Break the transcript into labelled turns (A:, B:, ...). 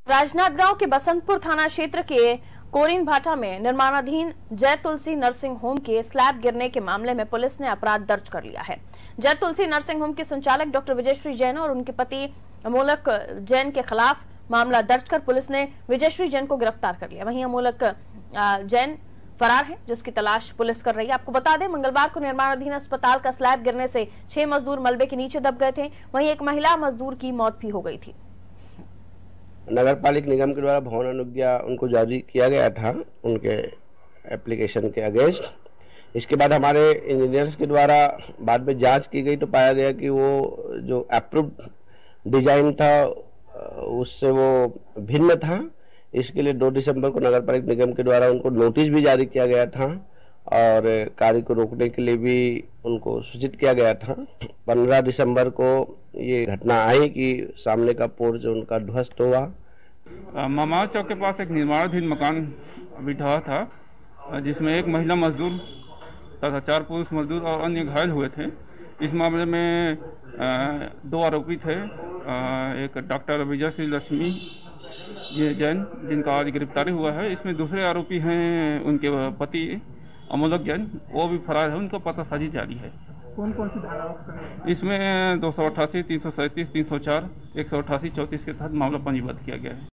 A: राजनांदगांव के बसंतपुर थाना क्षेत्र के कोरिन भाटा में निर्माणाधीन जय तुलसी नर्सिंग होम के स्लैब गिरने के मामले में पुलिस ने अपराध दर्ज कर लिया है। जय तुलसी नर्सिंग होम के संचालक डॉक्टर विजयश्री जैन और उनके पति अमोलक जैन के खिलाफ मामला दर्ज कर पुलिस ने विजयश्री जैन को गिरफ्तार कर लिया। वहीं अमोलक जैन फरार है, जिसकी तलाश पुलिस कर रही है। आपको बता दें, मंगलवार को निर्माणाधीन अस्पताल का स्लैब गिरने से 6 मजदूर मलबे के नीचे दब गए थे। वहीं एक महिला मजदूर की मौत भी हो गई थी।
B: नगर पालिक निगम के द्वारा भवन अनुज्ञा उनको जारी किया गया था उनके एप्लीकेशन के अगेंस्ट। इसके बाद हमारे इंजीनियर्स के द्वारा बाद में जांच की गई तो पाया गया कि वो जो अप्रूव्ड डिजाइन था उससे वो भिन्न था। इसके लिए 2 दिसंबर को नगर पालिक निगम के द्वारा उनको नोटिस भी जारी किया गया था और कार्य को रोकने के लिए भी उनको सूचित किया गया था। 15 दिसंबर को ये घटना आई कि सामने का पोर्च उनका ध्वस्त हुआ।
C: मामा चौक के पास एक निर्माणाधीन मकान अभी ढहा था, जिसमें एक महिला मजदूर तथा 4 पुरुष मजदूर और अन्य घायल हुए थे। इस मामले में 2 आरोपी थे, एक डॉक्टर विजयश्री लक्ष्मी जैन जिनका आज गिरफ्तारी हुआ है। इसमें दूसरे आरोपी हैं उनके पति अमोलक जैन, वो भी फरार है, उनका पतासाजी जारी है।
D: कौन कौन सी धाराओं
C: इसमें 288, 337, 304, 188, 34 के तहत मामला पंजीबद्ध किया गया है।